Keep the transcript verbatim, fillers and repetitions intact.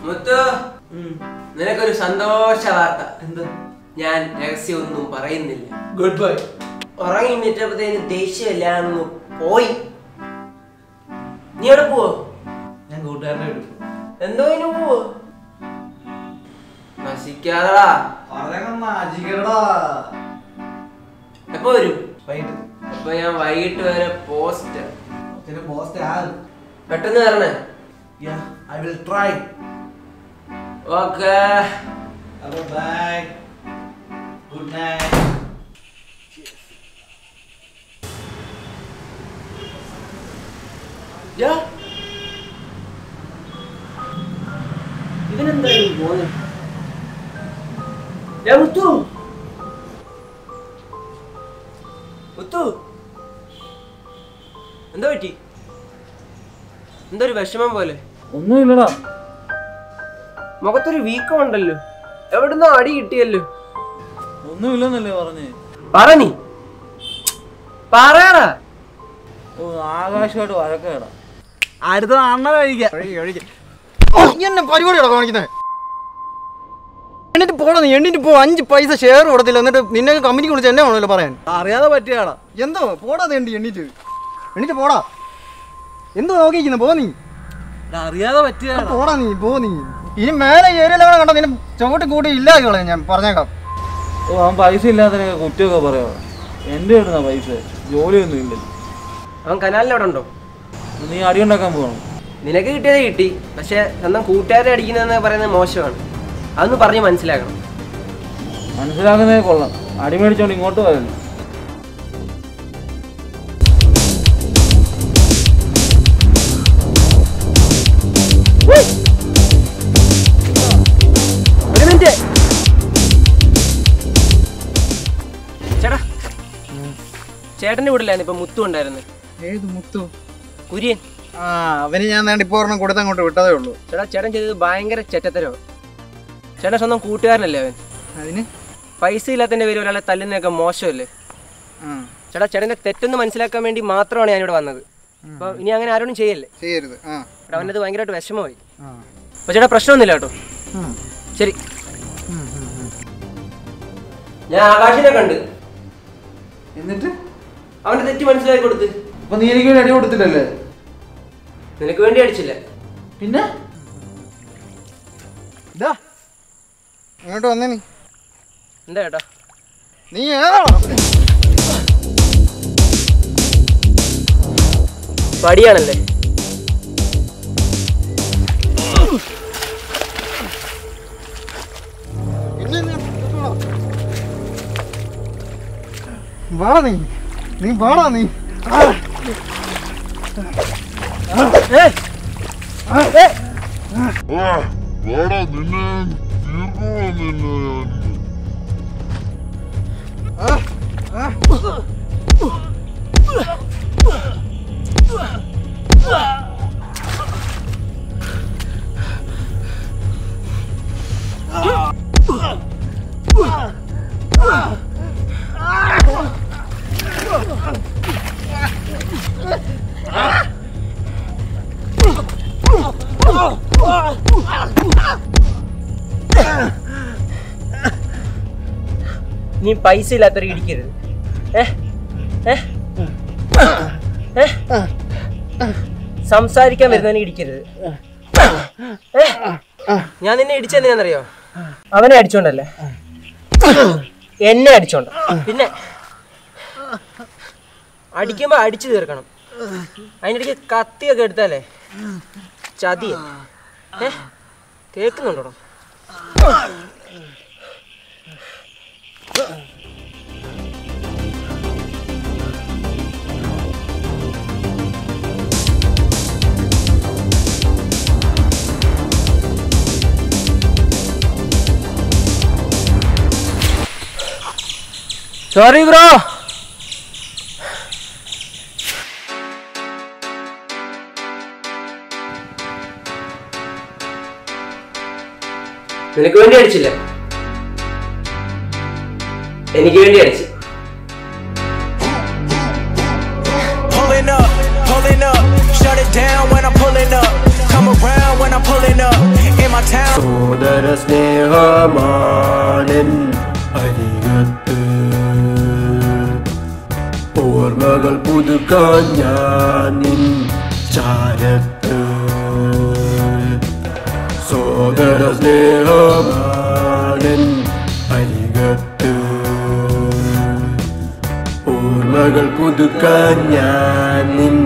മുത്തു, നിനക്കൊരു സന്തോഷ വാർത്ത. എന്ത്? ഞാൻ രഹസ്യമൊന്നും പറയുന്നില്ല. Good bye. ഉറങ്ങി എണീറ്റപ്പോഴത്തേന് ദേഷ്യമില്ലാന്ന് പോയി. നീ എവിടെ പോവോ? ഞാൻ കൂട്ടുകാരനെ വിട്ടു. എന്തോ ഇനി പോവോ? നശിക്കാതടാ. എപ്പോ വരും? വൈകിട്ട്. അപ്പൊ ഞാൻ വൈകിട്ട് വരെ പോസ്റ്റ്. പെട്ടെന്ന് വരണേ. I will try. Okay. Hello, bye. Good night. Yeah. ഇവനെന്തായാലും പോന്നെ. ഏ മുത്തു, മുത്തു, എന്താ പറ്റി? എന്തോ ഒരു വിഷമം പോലെ. ഒന്നുമില്ലടാ. മുഖത്തൊരു വീക്കം ഉണ്ടല്ലോ. എവിടുന്നോ അടി കിട്ടിയല്ലോ. ഒന്നുമില്ലെന്നല്ലേ പറഞ്ഞേ? പറഞ്ഞി പറയടാ. ഓ, ആകാശമായിട്ട് വഴക്കേടാ. അടുത്ത അണ്ണ കഴിക്കാം. എന്നെ പരിപാടിയാണോ കാണിക്കുന്നത്? എണ്ണിട്ട് പോടാ നീ. എണ്ണിട്ട് പോ. അഞ്ച് പൈസ ഷെയർ കൊടുത്തില്ല. എന്നിട്ട് നിന്നെ കമ്പനിക്ക് വിളിച്ച് എന്നെ വേണമല്ലോ പറയാൻ. അറിയാതെ പറ്റിയാടാ. എന്തോ പോടാ നീ. എണ്ണിട്ട് എണ്ണിട്ട് പോടാ. എന്തോ നോക്കിയിരിക്കുന്നു? പോ നീ. അറിയാതെ പറ്റിയാടാ. പോടാ നീ. പോ നീ. ഇനി മേലെ ഏരിയയിലെവിടെ കണ്ടോ നിന്നെ ചവിട്ടി കൂട്ടി ഇല്ലാതെ ഞാൻ പറഞ്ഞേക്കാം. ഓ, അവൻ പൈസ ഇല്ലാത്തതിനൊക്കെ കുറ്റമൊക്കെ പറയാ. എൻ്റെ ഇടുന്ന പൈസ ജോലിയൊന്നും ഇല്ലല്ലോ. അവൻ കനാലിലവിടെ ഉണ്ടോ? നീ അടി ഉണ്ടാക്കാൻ പോകണം. നിനക്ക് കിട്ടിയത് കിട്ടി. പക്ഷെ സ്വന്തം കൂട്ടുകാരെ അടിക്കുന്നതെന്ന് പറയുന്നത് മോശമാണ്. അതൊന്ന് പറഞ്ഞ് മനസ്സിലാക്കണം. മനസ്സിലാക്കുന്നതേ കൊള്ളാം. അടി മേടിച്ചോണ്ട് ഇങ്ങോട്ട് പോയല്ലോ. ഒരു മിനിറ്റ് ചേട്ടാ. ചേട്ടന്റെ വീട്ടിലായിരുന്നു ഇപ്പൊ മുത്തു ഉണ്ടായിരുന്നു. ഏത് മുത്തു? കുര്യൻ. ആ, അവന് ഞാൻ നേണ്ടി ഇപ്പൊ ഒരെണ്ണം കൊടുത്തങ്ങോട്ട് വിട്ടതേ ഉള്ളൂ. ചേട്ടാ, ചേട്ടൻ ചെയ്തത് ഭയങ്കര ചെറ്റത്തരോ. ചേട്ടൻ സ്വന്തം കൂട്ടുകാരനല്ലേ അവൻ. അതിന് പൈസ ഇല്ലാത്തതിന്റെ പേര് ഒരാളെ തല്ലുന്നതൊക്കെ മോശമല്ലേ? ചേട്ടാ, ചേട്ടന്റെ തെറ്റൊന്ന് മനസ്സിലാക്കാൻ വേണ്ടി മാത്രമാണ് ഞാനിവിടെ വന്നത്. അപ്പൊ ഇനി അങ്ങനെ ആരോടും ചെയ്യല്ലേ. ചെയ്യരുത്. ചേട്ടാ, അവനത് ഭയങ്കരമായിട്ട് വിഷമമായി. അപ്പൊ ചേട്ടാ, പ്രശ്നമൊന്നുമില്ല കേട്ടോ. ശരി. ഞാൻ ആകാശിനെ കണ്ട്. എന്നിട്ട് അവന്റെ തെറ്റ് മനസ്സിലാക്കി കൊടുത്ത്. അപ്പൊ നീ എനിക്ക് അടി കൊടുത്തില്ലല്ലേ? നിനക്ക് വേണ്ടി അടിച്ചില്ല. പിന്നെ ഇങ്ങോട്ട് വന്നേ നീ. എന്താ ചേട്ടാ? നീ ഏതാ പടിയാണല്ലേ? വാടാ നീ. നീ വാടാ നീ. വാടാ നിന്നെ തീർക്കുവാ നിന്നെ. നീ പൈസ ഇല്ലാത്തവരെ ഇടിക്കരുത്. സംസാരിക്കാൻ വരുന്നവനെ ഇടിക്കരുത്. ഞാൻ നിന്നെ ഇടിച്ചെന്തിനാന്നറിയോ? അവനെ അടിച്ചോണ്ടല്ലേ, എന്നെ അടിച്ചോണ്ട. പിന്നെ അടിക്കുമ്പോ അടിച്ചു തീർക്കണം. അതിനിടയ്ക്ക് കത്തിയൊക്കെ എടുത്താലേ ചതിയ. ഏ കേൾക്കുന്നുണ്ടോ? Sorry bro. നിനക്ക് വേണ്ടി അടിച്ചില്ല, എനിക്ക് വേണ്ടി അടിച്ചു. Pulling up, pulling up, shut it down when I'm pulling up. Come around when I'm pulling up. In my town ഓർമ്മകൾ പുതുക്കാൻ ഞാൻ നിൻ ചാരത്ത് സോദര സ്നേഹമാണൻ അരികത്ത് ഓർമ്മകൾ പുതുക്കാൻ ഞാൻ നിൻ